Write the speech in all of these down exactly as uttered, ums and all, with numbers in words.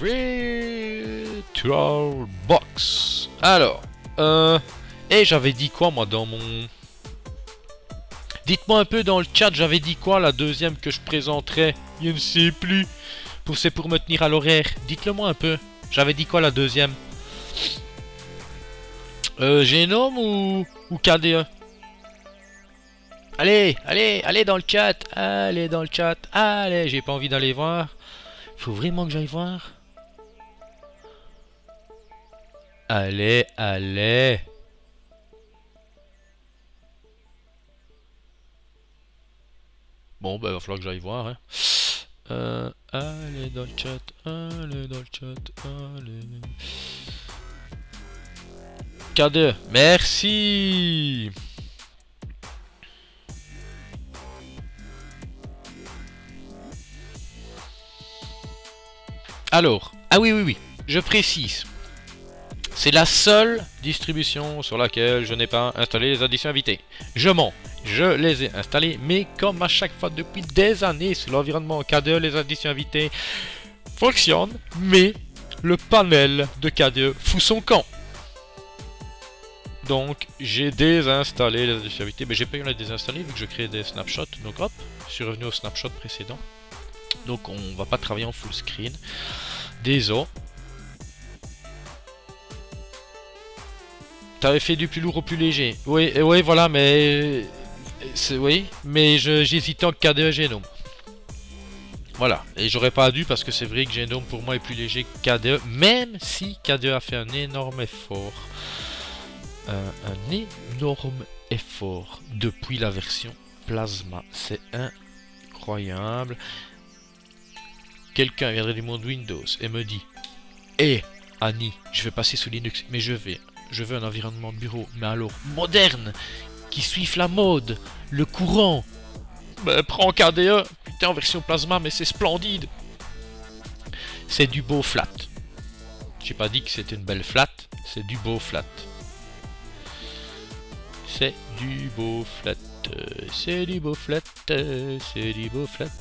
Virtual Box. Alors, euh, et j'avais dit quoi moi dans mon... Dites-moi un peu dans le chat, j'avais dit quoi la deuxième que je présenterai? Je ne sais plus. Pour c'est pour me tenir à l'horaire. Dites-le moi un peu. J'avais dit quoi la deuxième? Euh, Génome ou, ou K D E? Allez, allez, allez dans le chat. Allez dans le chat. Allez, j'ai pas envie d'aller voir. Faut vraiment que j'aille voir. Allez, allez. Bon, bah, il va falloir que j'aille voir. Hein. Euh, allez dans le chat. Allez dans le chat. Allez. K deux. Merci. Alors, ah oui, oui, oui. Je précise. C'est la seule distribution sur laquelle je n'ai pas installé les additions invitées. Je mens, je les ai installées, mais comme à chaque fois depuis des années sur l'environnement K deux, les additions invitées fonctionnent, mais le panel de K deux fout son camp. Donc j'ai désinstallé les additions invitées, mais j'ai pas eu à les désinstaller vu que je crée des snapshots. Donc hop, je suis revenu au snapshot précédent. Donc on va pas travailler en full screen. Désolé. T'avais fait du plus lourd au plus léger. Oui, oui, voilà, mais... Oui, mais j'hésitais en K deux et Génome. Voilà, et j'aurais pas dû parce que c'est vrai que Génome pour moi est plus léger que K deux, même si K deux a fait un énorme effort. Euh, un énorme effort depuis la version Plasma. C'est incroyable. Quelqu'un viendrait du monde Windows et me dit: hé, hey, Annie, je vais passer sous Linux, mais je vais... Je veux un environnement de bureau, mais alors moderne, qui suive la mode, le courant. Ben, prends K D E, putain, en version Plasma, mais c'est splendide. C'est du beau flat. J'ai pas dit que c'était une belle flat, c'est du beau flat. C'est du beau flat, c'est du beau flat, c'est du beau flat.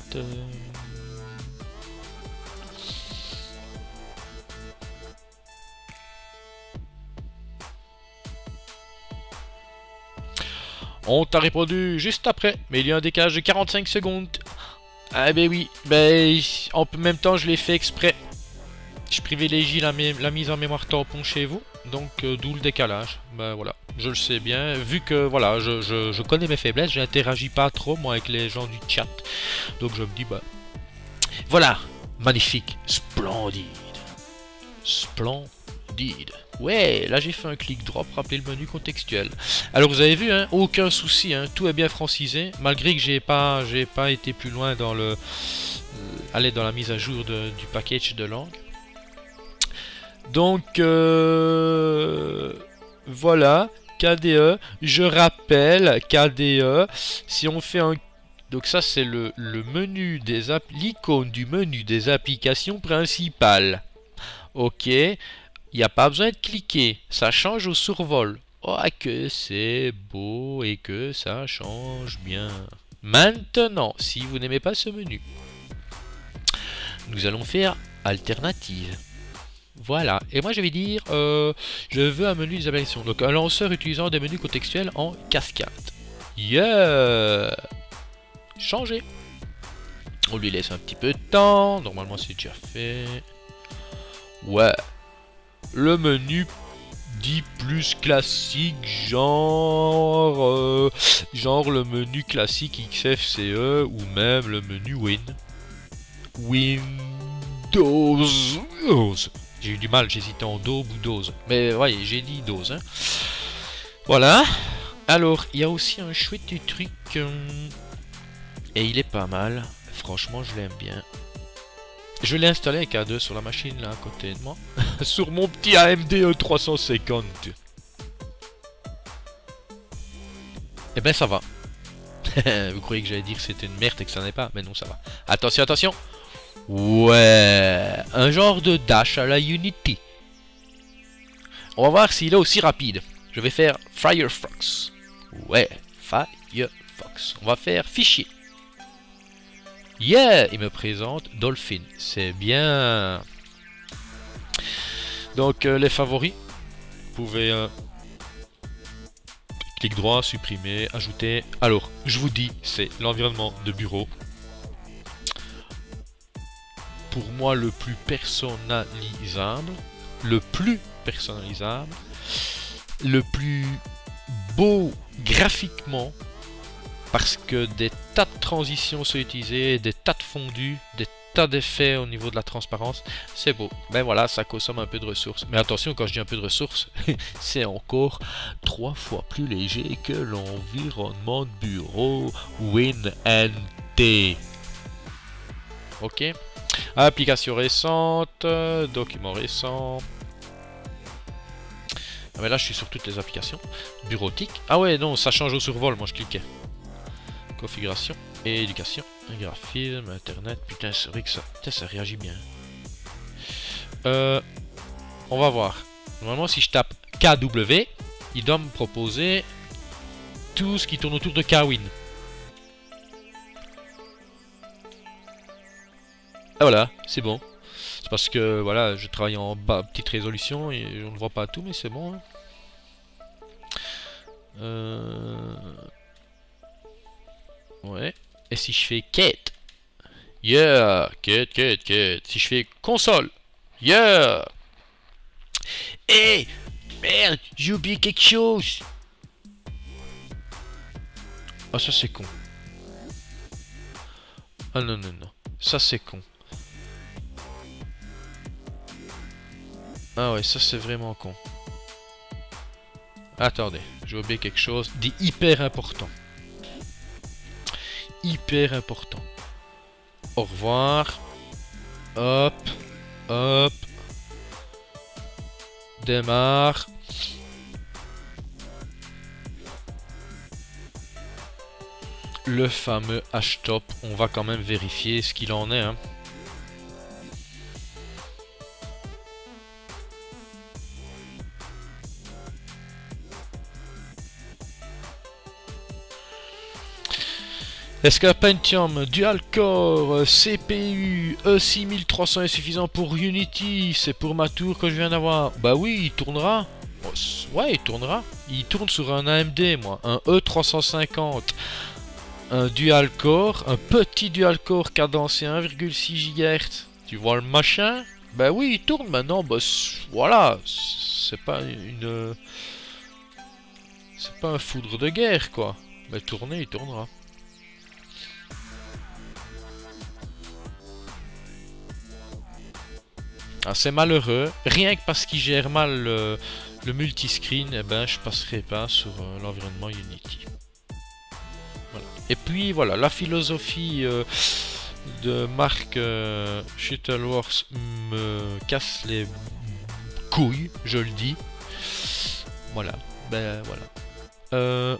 On t'a répondu juste après, mais il y a un décalage de quarante-cinq secondes. Ah ben oui, ben en même temps je l'ai fait exprès. Je privilégie la, la mise en mémoire tampon chez vous, donc euh, d'où le décalage. Ben voilà, je le sais bien, vu que voilà, je, je, je connais mes faiblesses, j'interagis pas trop moi avec les gens du chat. Donc je me dis, bah voilà, magnifique, splendide, splendide. Ouais, là j'ai fait un clic drop, rappeler le menu contextuel. Alors vous avez vu, hein, aucun souci, hein, tout est bien francisé, malgré que j'ai pas, j'ai pas été plus loin dans le, euh, aller dans la mise à jour de, du package de langue. Donc euh, voilà, K D E. Je rappelle K D E. Si on fait un, donc ça c'est le, le menu des l'icône du menu des applications principales. Ok. Il n'y a pas besoin de cliquer, ça change au survol. Oh, que c'est beau et que ça change bien. Maintenant, si vous n'aimez pas ce menu, nous allons faire alternative. Voilà, et moi je vais dire, euh, je veux un menu des applications. Donc un lanceur utilisant des menus contextuels en cascade. Yeah! Changer. On lui laisse un petit peu de temps, normalement c'est déjà fait. Ouais. Le menu dit plus classique, genre euh, genre le menu classique X F C E ou même le menu Win. Windows. J'ai eu du mal, j'hésitais en Do ou Dose. Mais voyez, j'ai dit Dose. Hein. Voilà. Alors, il y a aussi un chouette truc. Euh, et il est pas mal. Franchement, je l'aime bien. Je l'ai installé avec K deux sur la machine là à côté de moi. Sur mon petit A M D E trois cent cinquante. Eh ben ça va. Vous croyez que j'allais dire que c'était une merde et que ça n'est pas? Mais non, ça va. Attention, attention. Ouais. Un genre de dash à la Unity. On va voir s'il est aussi rapide. Je vais faire Firefox. Ouais. Firefox. On va faire fichier. Yeah, il me présente Dolphin. C'est bien. Donc euh, les favoris, vous pouvez euh, clic droit, supprimer, ajouter. Alors, je vous dis, c'est l'environnement de bureau. Pour moi, le plus personnalisable, le plus personnalisable, le plus beau graphiquement, parce que des tas de transitions sont utilisées, des tas de fondus, des tas d'effets au niveau de la transparence, c'est beau. Ben voilà, ça consomme un peu de ressources. Mais attention, quand je dis un peu de ressources, c'est encore trois fois plus léger que l'environnement de bureau WinNT. Ok. Application récente, document récent. Ah mais là je suis sur toutes les applications. Bureautique. Ah ouais non, ça change au survol, moi je cliquais. Configuration, éducation, graphisme, internet. Putain, c'est vrai que ça, putain, ça réagit bien. Euh, on va voir. Normalement si je tape K W, il doit me proposer tout ce qui tourne autour de Kwin. Ah voilà, c'est bon. C'est parce que voilà, je travaille en bas, petite résolution et on ne voit pas tout, mais c'est bon. Hein. Euh... Ouais. Et si je fais quête? Yeah, quête, quête, quête. Si je fais console? Yeah. Eh, merde, j'ai oublié quelque chose. Ah, ça c'est con. Ah non, non, non. Ça c'est con. Ah ouais, ça c'est vraiment con. Attendez, j'ai oublié quelque chose d'hyper important. Hyper important. Au revoir. Hop. Hop. Démarre. Le fameux htop. On va quand même vérifier ce qu'il en est. Hein. Est-ce qu'un Pentium dual-core C P U E six mille trois cents est suffisant pour Unity? C'est pour ma tour que je viens d'avoir. Bah oui, il tournera. Ouais, il tournera. Il tourne sur un A M D, moi. Un E trois cent cinquante. Un dual-core. Un petit dual-core cadencé un virgule six gigahertz. Tu vois le machin? Bah oui, il tourne maintenant. Bah voilà. C'est pas une... C'est pas un foudre de guerre, quoi. Mais tourner, il tournera. Ah, c'est malheureux, rien que parce qu'il gère mal le, le multiscreen, eh ben, je passerai pas sur euh, l'environnement Unity. Voilà. Et puis voilà, la philosophie euh, de Mark euh, Shuttleworth me casse les couilles, je le dis. Voilà, ben voilà. Euh...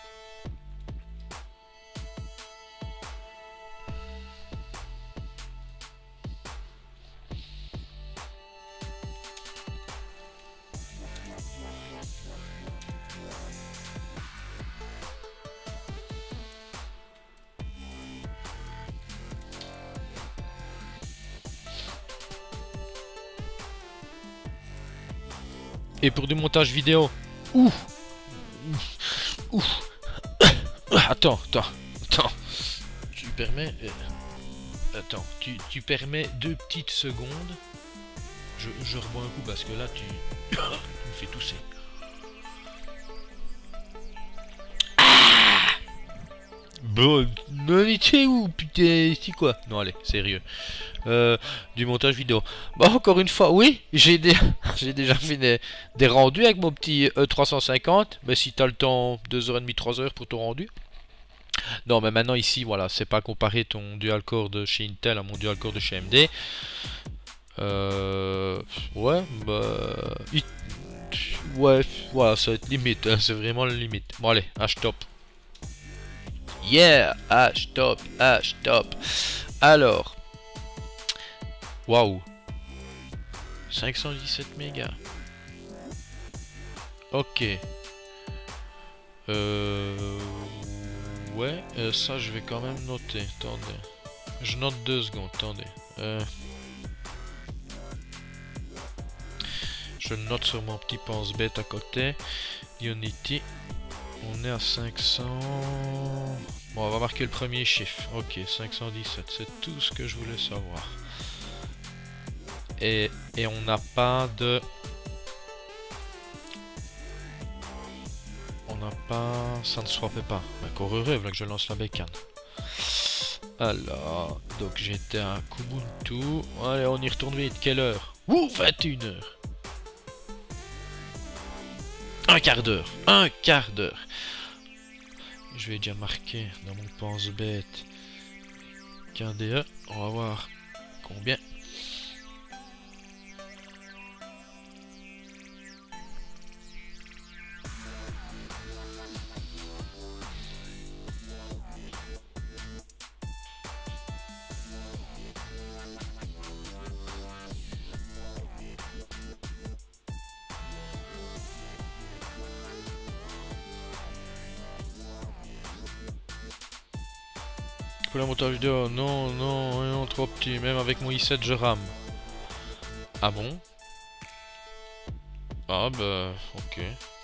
Et pour du montage vidéo. Ouh. Ouh. Attends, attends, attends. Tu permets... Euh, attends, tu, tu permets deux petites secondes. Je, je rebois un coup parce que là tu, tu me fais tousser. Ah bon, non, tu es où, putain, c'est quoi? Non, allez, sérieux. Euh, du montage vidéo. Bah, encore une fois, oui, j'ai dé j'ai déjà fait des, des rendus avec mon petit E trois cent cinquante. Mais si t'as le temps, deux heures trente, trois heures pour ton rendu. Non, mais maintenant, ici, voilà, c'est pas comparer ton dual-core de chez Intel à mon dual-core de chez A M D. Euh... Ouais, bah... It... Ouais, voilà, ça va être limite, hein, c'est vraiment la limite. Bon, allez, htop. Yeah, htop, htop. Alors... Waouh, cinq cent dix-sept mégas. Ok. Euh... Ouais, euh, ça je vais quand même noter. Attendez. Je note deux secondes, attendez. Euh... Je le note sur mon petit pense-bête à côté. Unity. On est à cinq cents... Bon, on va marquer le premier chiffre. Ok, cinq cent dix-sept. C'est tout ce que je voulais savoir. Et, et on n'a pas de... On n'a pas... Ça ne se refait pas. Encore heureux, voilà que je lance la bécane. Alors, donc j'étais à Kubuntu. Allez, on y retourne vite. Quelle heure? Ouh, vingt et une heures. Un quart d'heure. Un quart d'heure. Je vais déjà marquer dans mon pense-bête K D E. On va voir combien. Pour le montage vidéo, non, non, non, trop petit. Même avec mon i sept, je rame. Ah bon? Ah bah, ok.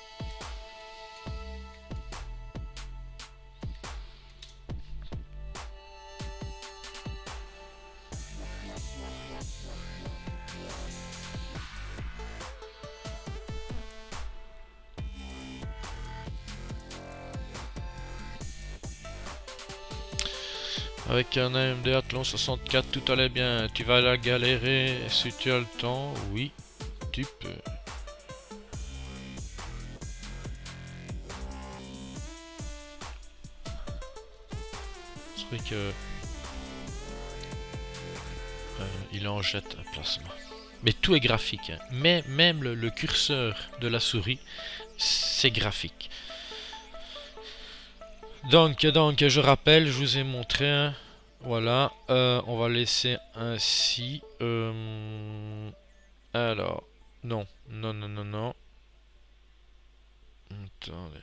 Avec un A M D Athlon soixante-quatre, tout allait bien. Tu vas la galérer si tu as le temps. Oui, tu peux. C'est vrai que... Euh, il en jette un plasma. Mais tout est graphique. Hein. Mais même le, le curseur de la souris, c'est graphique. Donc, donc, je rappelle, je vous ai montré, hein, voilà, euh, on va laisser ainsi, euh, alors, non, non, non, non, non, attendez,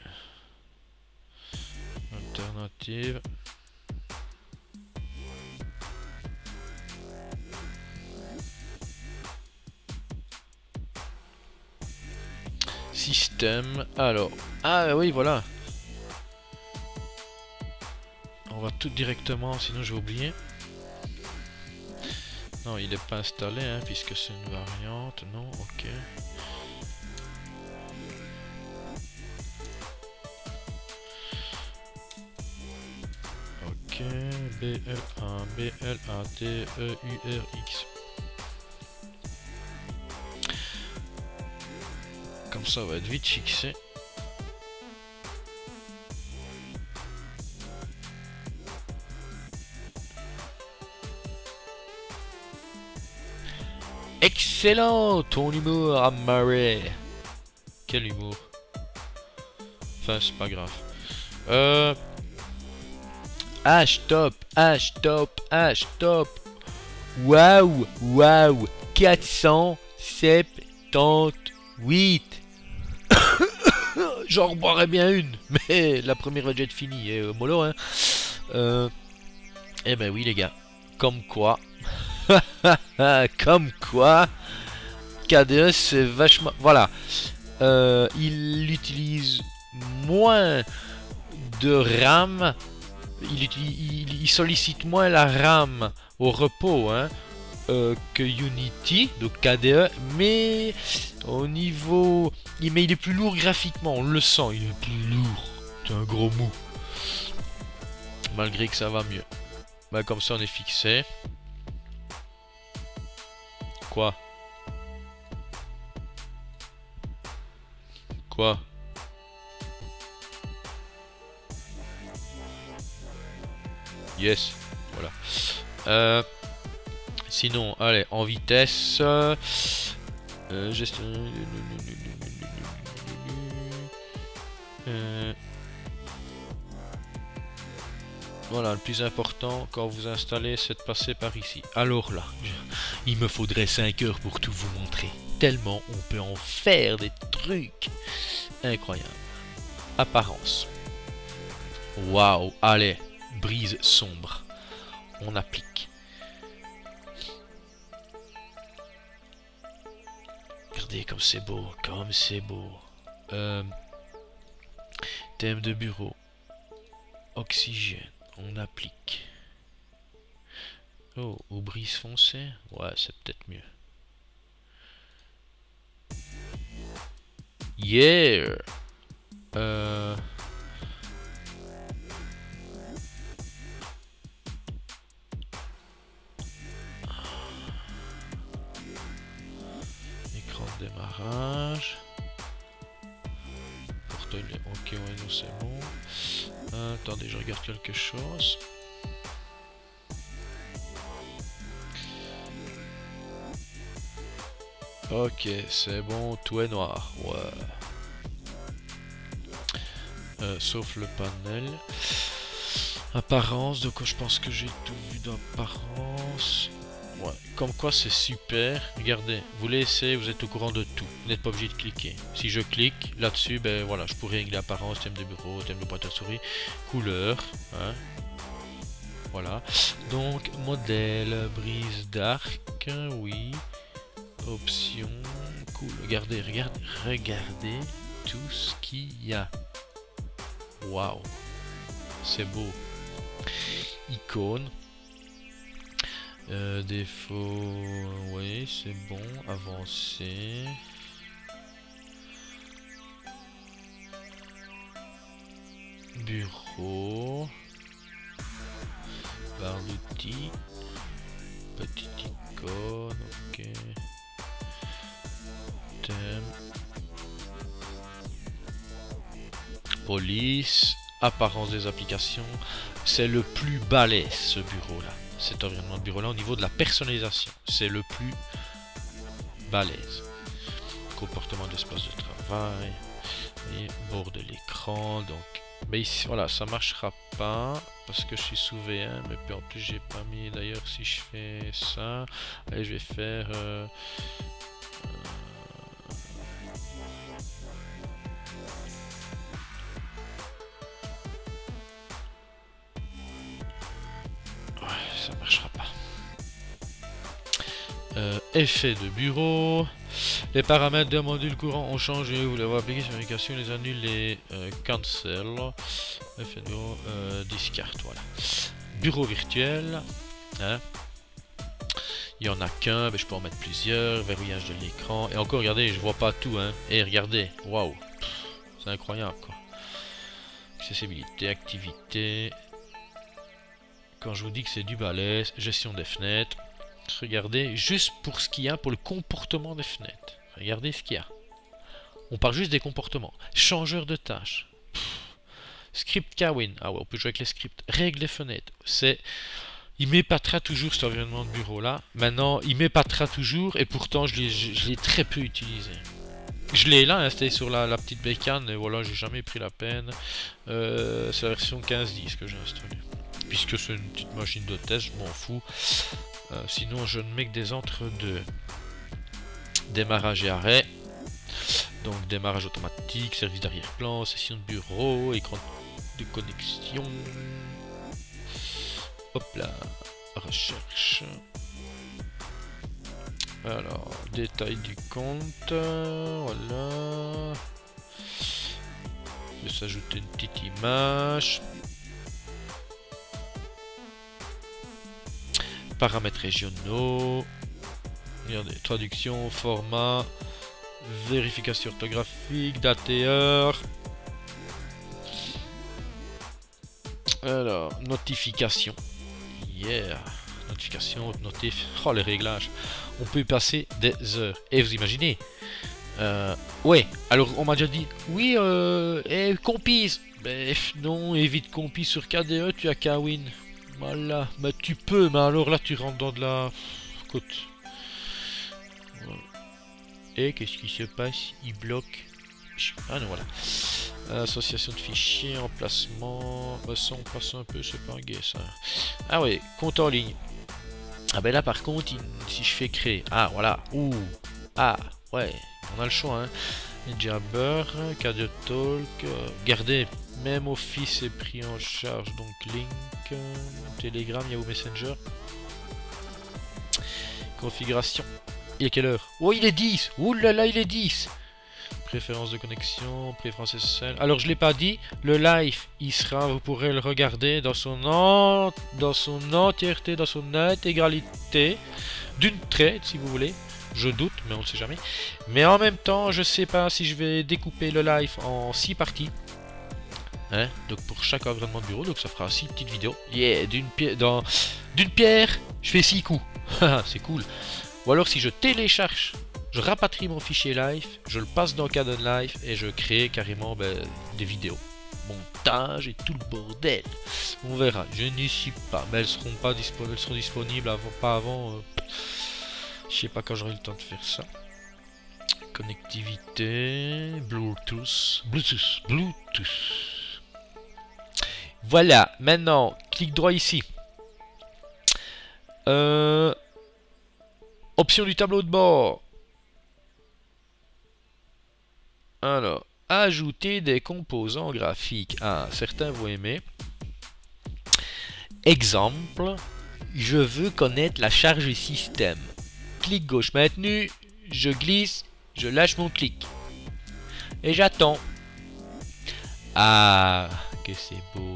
alternative, système, alors, ah oui, voilà. On va tout directement, sinon je vais oublier. Non, il n'est pas installé, hein, puisque c'est une variante. Non, ok. Ok, B L A, B L A T E U R X. Comme ça, on va être vite fixé. Excellent, ton humour à marrer. Quel humour. Enfin, c'est pas grave. Euh... H top, H top, H top. Waouh, waouh. quatre cent soixante-dix-huit. J'en boirais bien une. Mais la première va déjà être finie. Et euh, mollo, hein. Euh... Eh ben oui, les gars. Comme quoi. Comme quoi, K D E c'est vachement... Voilà, euh, il utilise moins de RAM, il, il, il sollicite moins la RAM au repos, hein, euh, que Unity, donc K D E, mais au niveau... Mais il est plus lourd graphiquement, on le sent, il est plus lourd, c'est un gros mou. Malgré que ça va mieux. Bah, comme ça on est fixé. Quoi? Quoi? Yes. Voilà. Euh, sinon, allez, en vitesse. Euh, gestion... Euh, Voilà, le plus important quand vous installez, c'est de passer par ici. Alors là, je, il me faudrait cinq heures pour tout vous montrer. Tellement on peut en faire des trucs incroyables. Apparence. Waouh, allez, brise sombre. On applique. regardez comme c'est beau, comme c'est beau. Euh, thème de bureau. Oxygène, on applique. Oh, au brise foncé. Ouais, c'est peut-être mieux. Yeah. Euh... Écran de démarrage. Portail, ok, ouais, non, c'est bon. Euh, attendez, je regarde quelque chose. Ok, c'est bon, tout est noir. Ouais. Euh, sauf le panel. Apparence, donc je pense que j'ai tout vu d'apparence. Ouais, comme quoi c'est super. Regardez, vous laissez, vous êtes au courant de tout. Vous n'êtes pas obligé de cliquer. Si je clique là-dessus, ben voilà, je pourrais régler apparence, thème de bureau, thème de boîte à souris, couleur. Hein. Voilà. Donc, modèle, brise d'arc, oui. Options, cool. Regardez, regardez, regardez tout ce qu'il y a. Waouh, c'est beau. Icône. Euh, défaut, oui, c'est bon. Avancer. Bureau. Barre d'outils. Petite icône, ok. Thème. Police. Apparence des applications. C'est le plus balèze ce bureau là. Cet environnement de bureau là au niveau de la personnalisation. C'est le plus balèze. Comportement d'espace de travail. Et bord de l'écran. Donc. Mais ici, voilà, ça marchera pas parce que je suis sous V un, mais puis en plus j'ai pas mis, d'ailleurs si je fais ça, allez je vais faire euh, euh, ouais, ça marchera pas. Euh, effet de bureau. Les paramètres d'un module courant ont changé. Vous les voyez appliquer sur l'application, les annule, les euh, cancel. Effet de bureau, euh, discard, voilà. Bureau virtuel. Hein. Il y en a qu'un, mais je peux en mettre plusieurs. Verrouillage de l'écran. Et encore, regardez, je vois pas tout. Hein. Et regardez, waouh, c'est incroyable quoi. Accessibilité, activité. Quand je vous dis que c'est du balèze, gestion des fenêtres. Regardez, juste pour ce qu'il y a, pour le comportement des fenêtres. Regardez ce qu'il y a. On parle juste des comportements. Changeur de tâches. Pff. Script Kawin. Ah ouais, on peut jouer avec les scripts. Règles des fenêtres. C'est... Il m'épatera toujours cet environnement de bureau là. Maintenant, il m'épatera toujours et pourtant je l'ai, je, je l'ai très peu utilisé. Je l'ai là installé sur la, la petite bécane et voilà, j'ai jamais pris la peine. Euh, c'est la version quinze dix que j'ai installée. Puisque c'est une petite machine de test, je m'en fous. Euh, sinon, je ne mets que des entre-deux. Démarrage et arrêt. Donc, démarrage automatique, service d'arrière-plan, session de bureau, écran de connexion. Hop là, recherche. Alors, détail du compte. Voilà. Je vais s'ajouter une petite image. Paramètres régionaux. Regardez, traduction, format, vérification orthographique, date et heure. Alors, notification. Yeah. Notification, notif. Oh, les réglages. On peut y passer des heures. Et vous imaginez euh, ouais, alors on m'a déjà dit, oui, euh, eh, compise. Bref, non, évite compise sur K D E, tu as Kawin. Voilà, mais tu peux, mais alors là tu rentres dans de la... Écoute. Et qu'est-ce qui se passe? Il bloque. Ah non, voilà. Association de fichiers, emplacement. Bah ça on passe un peu, c'est pas un gay ça. Ah ouais, compte en ligne. Ah ben là par contre, il... si je fais créer. Ah voilà. Ouh. Ah ouais, on a le choix hein. Jabber, K deux Talk. Euh, regardez, même Office est pris en charge. Donc Link, euh, Telegram, Yahoo Messenger. Configuration. il est quelle heure? Oh, il est dix. Ouh là là, il est dix. Préférence de connexion, préférence S S L. Alors, je l'ai pas dit, le live, il sera, vous pourrez le regarder dans son, en... dans son entièreté, dans son intégralité, d'une traite, si vous voulez. Je doute, mais on ne sait jamais. Mais en même temps, je sais pas si je vais découper le live en six parties. Hein, donc pour chaque environnement de bureau, donc ça fera six petites vidéos. Yeah, d'une pierre, dans... d'une pierre, je fais six coups. C'est cool. Ou alors si je télécharge, je rapatrie mon fichier live, je le passe dans Canon Live et je crée carrément ben, des vidéos. Montage et tout le bordel. On verra. Je n'y suis pas, mais elles seront pas disponibles, elles seront disponibles avant, pas avant. Euh... Je sais pas quand j'aurai le temps de faire ça. Connectivité, Bluetooth, Bluetooth, Bluetooth. Voilà, maintenant, clic droit ici. Euh, option du tableau de bord. Alors, ajouter des composants graphiques. Ah, certains vous aimez. Exemple, je veux connaître la charge système. Clic gauche maintenu, je glisse, je lâche mon clic. Et j'attends. Ah, que c'est beau.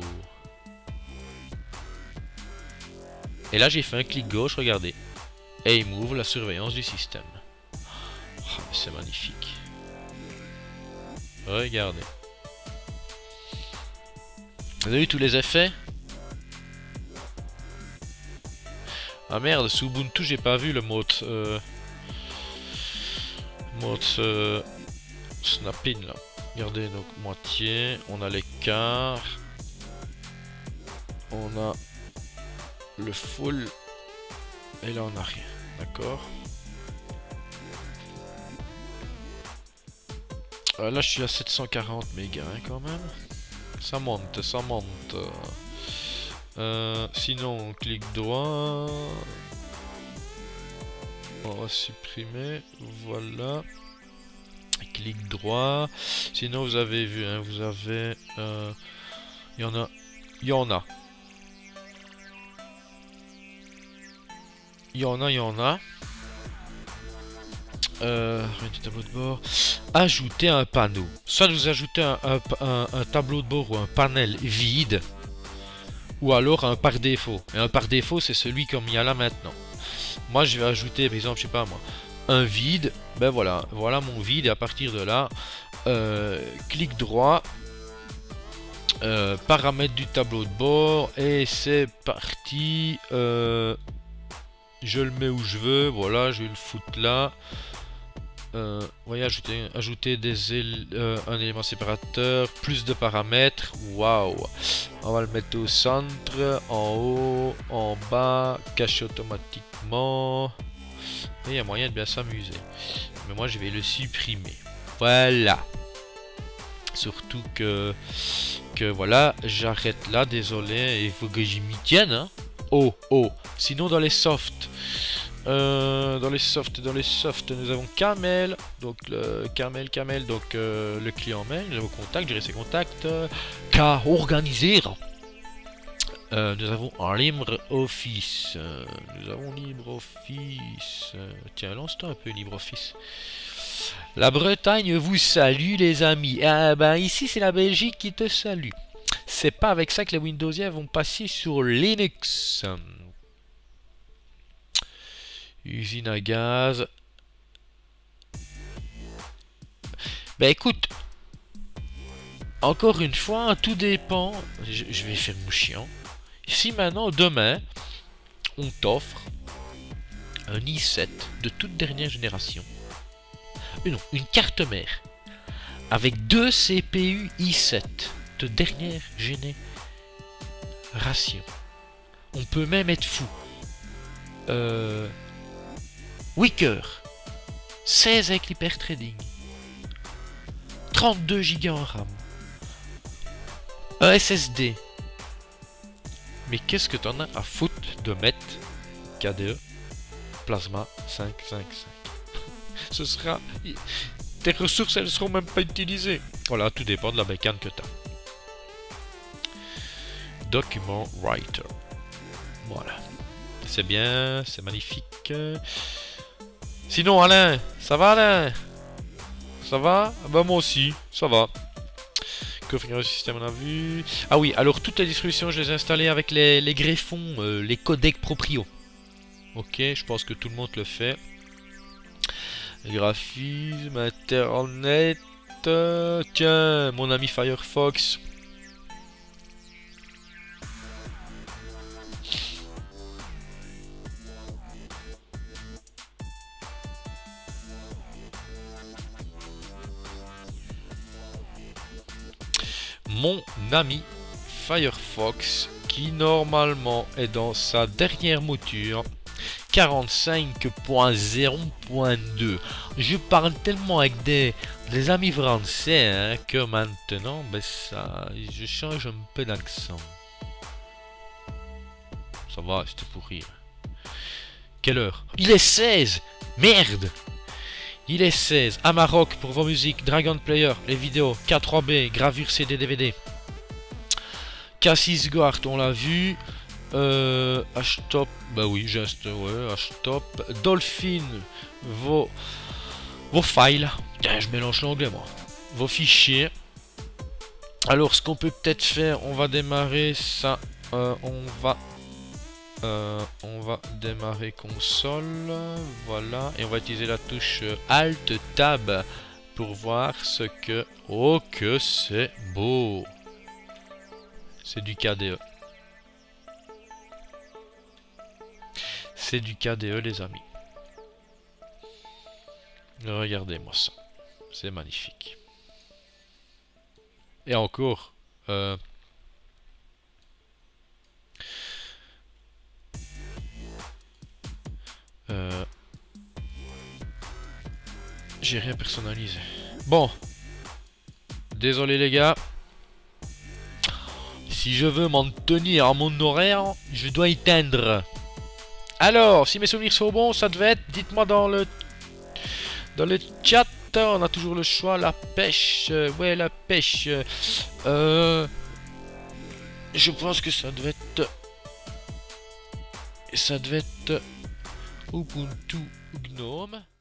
Et là j'ai fait un clic gauche, regardez. Et il m'ouvre la surveillance du système. Oh, c'est magnifique. Regardez. Vous avez vu tous les effets? Ah merde, sous Ubuntu j'ai pas vu le mode euh, mode euh, snapping là. Regardez, donc moitié, on a l'écart, on a le full et là on a rien, d'accord. euh, Là je suis à sept cent quarante mégas hein, quand même. Ça monte, ça monte. Euh, sinon, on clique droit. On va supprimer. Voilà. Clic droit. Sinon, vous avez vu, hein, vous avez. Il euh, y en a. Il y en a. Il y en a, il y en a. Euh, du tableau de bord. Ajouter un panneau. Soit vous ajoutez un, un, un, un tableau de bord ou un panel vide. Ou alors un par défaut. Et un par défaut, c'est celui comme il y a là maintenant. Moi, je vais ajouter, par exemple, je sais pas moi, un vide. Ben voilà, voilà mon vide. Et à partir de là, euh, clic droit, euh, paramètres du tableau de bord. Et c'est parti. Euh, je le mets où je veux. Voilà, je vais le foutre là. Euh, voyez, ajouter, ajouter des euh, un élément séparateur, plus de paramètres. Waouh! On va le mettre au centre, en haut, en bas, cacher automatiquement. Et il y a moyen de bien s'amuser. Mais moi, je vais le supprimer. Voilà. Surtout que, que voilà, j'arrête là. Désolé, il faut que j'y m'y tienne. Hein. Oh, oh. Sinon, dans les softs. Euh, dans les softs, dans les softs, nous avons Camel, donc le Camel, Camel, donc euh, le client mail, nous avons contact, gérer ses contacts, euh, K organiser. Euh, nous avons un LibreOffice, euh, nous avons LibreOffice. Euh, tiens, lance-toi un peu LibreOffice. La Bretagne vous salue les amis. Ah ben ici c'est la Belgique qui te salue. C'est pas avec ça que les Windowsiens vont passer sur Linux. Usine à gaz. Ben écoute, encore une fois, tout dépend. Je, je vais faire mon chiant. Si maintenant, demain, on t'offre un i sept de toute dernière génération. Euh, non, une carte mère avec deux C P U i sept de dernière génération. On peut même être fou. Euh... Wicker, seize avec l'hyperthreading, trente-deux gigas en RAM, un S S D. Mais qu'est-ce que t'en as à foutre de mettre K D E Plasma cinq cent cinquante-cinq? Ce sera... Tes ressources, elles seront même pas utilisées. Voilà, tout dépend de la bécane que t'as. Document Writer. Voilà. C'est bien, c'est magnifique. Sinon, Alain, ça va, Alain? Ça va? Bah, moi aussi, ça va. Configurer le système, on a vu. Ah oui, alors toutes les distributions, je les ai installées avec les, les greffons, euh, les codecs proprio. Ok, je pense que tout le monde le fait. Graphisme, internet. Euh, tiens, mon ami Firefox. Mon ami Firefox qui normalement est dans sa dernière mouture quarante-cinq point zéro point deux. Je parle tellement avec des, des amis français hein, que maintenant ben ça, je change un peu d'accent. Ça va, c'était pour rire. Quelle heure? Il est seize. Merde. Il est seize. Amarok pour vos musiques, Dragon Player, les vidéos, K trois B, gravure C D D V D. Cassis Guard, on l'a vu. Euh, H-Top, bah oui, juste, ouais, H-Top. Dolphin, vos, vos files. Putain, je mélange l'anglais, moi. Vos fichiers. Alors, ce qu'on peut peut-être faire, on va démarrer ça. Euh, on va... Euh, on va démarrer console, voilà, et on va utiliser la touche Alt Tab pour voir ce que... Oh que c'est beau! C'est du K D E. C'est du K D E les amis. Regardez-moi ça. C'est magnifique. Et encore... Euh, Euh, J'ai rien personnalisé. Bon. Désolé les gars. Si je veux m'en tenir à mon horaire, je dois éteindre. Alors, si mes souvenirs sont bons, ça devait être... Dites-moi dans le... Dans le chat. On a toujours le choix. La pêche. Ouais, la pêche. Euh... Je pense que ça devait être... Ça devait être... Ubuntu Gnome.